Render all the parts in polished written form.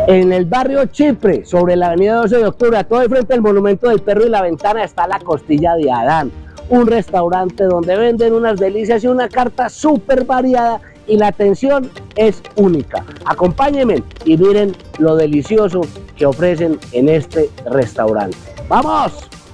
En el barrio Chipre, sobre la avenida 12 de octubre, a todo el frente del Monumento del Perro y la Ventana, está La Costilla de Adán, un restaurante donde venden unas delicias y una carta súper variada y la atención es única. Acompáñenme y miren lo delicioso que ofrecen en este restaurante. ¡Vamos!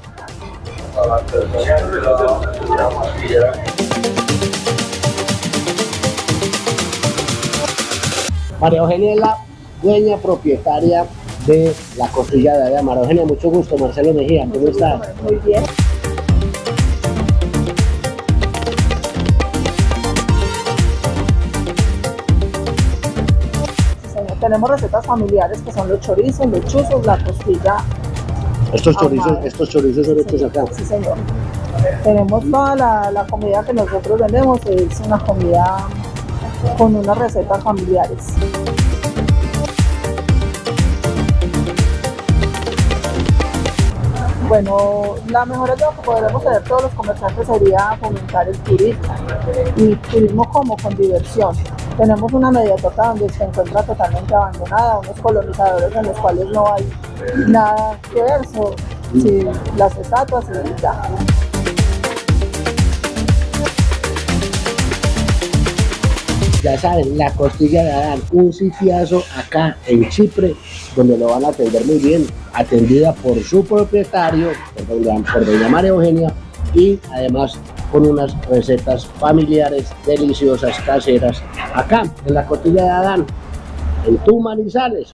María Eugenia es la dueña propietaria de La Costilla de Adán. María Eugenia, mucho gusto. Marcelo Mejía, ¿cómo estás? Muy bien. Sí, señor. Tenemos recetas familiares que son los chorizos, los chuzos, la costilla. Estos chorizos son hechos acá. Sí, señor. Tenemos toda la comida que nosotros vendemos, es una comida con unas recetas familiares. Bueno, la mejor ayuda que podremos tener todos los comerciantes sería fomentar el turismo y turismo como con diversión. Tenemos una mediatorta donde se encuentra totalmente abandonada, unos colonizadores en los cuales no hay nada que ver, sí, las estatuas y ya. Ya saben, La Costilla de Adán, un sitiazo acá en Chipre, donde lo van a atender muy bien, atendida por su propietario, por doña María Eugenia, y además con unas recetas familiares deliciosas, caseras, acá en La Costilla de Adán, en Manizales.